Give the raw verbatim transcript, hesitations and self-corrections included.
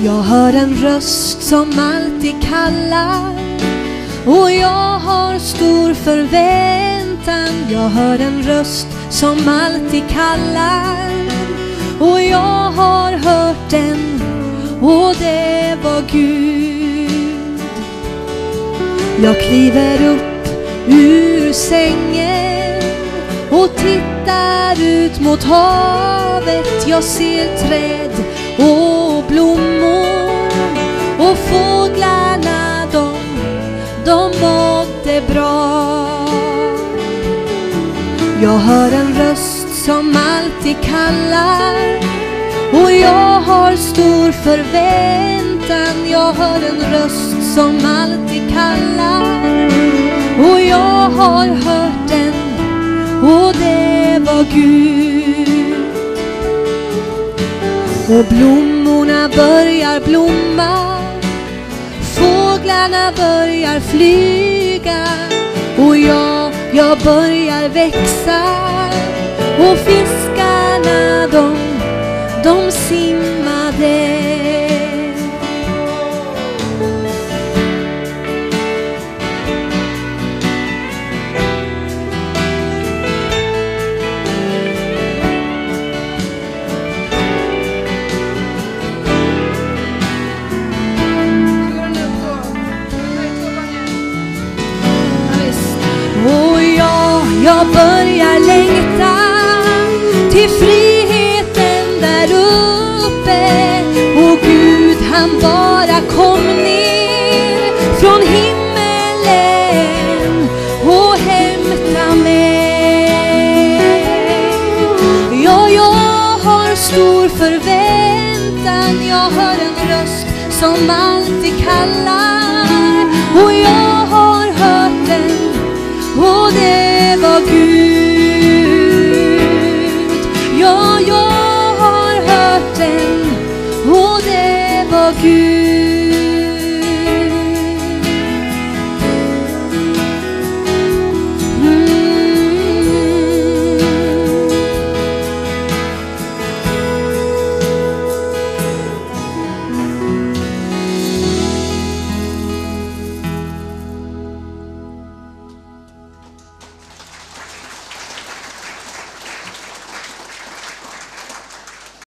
Jag hör en röst som alltid kallar, och jag har stor förväntan. Jag hör en röst som alltid kallar, och jag har hört den, och det var Gud. Jag kliver upp ur sängen och tittar ut mot havet. Jag ser träd och blommor, och fåglarna de, de mådde bra. Jag hör en röst som alltid kallar, och jag har stor förväntan. Jag hör en röst som alltid kallar, och jag har hört den, och det var Gud. Och blommorna börjar blomma, fåglarna börjar flyga, och jag, jag börjar växa, och fiskarna de, de simmade. Jag börjar längta till friheten där uppe, och Gud han bara kom ner från himmelen och hämta mig. Ja, jag har stor förväntan. Jag hör en röst som alltid kallar, och jag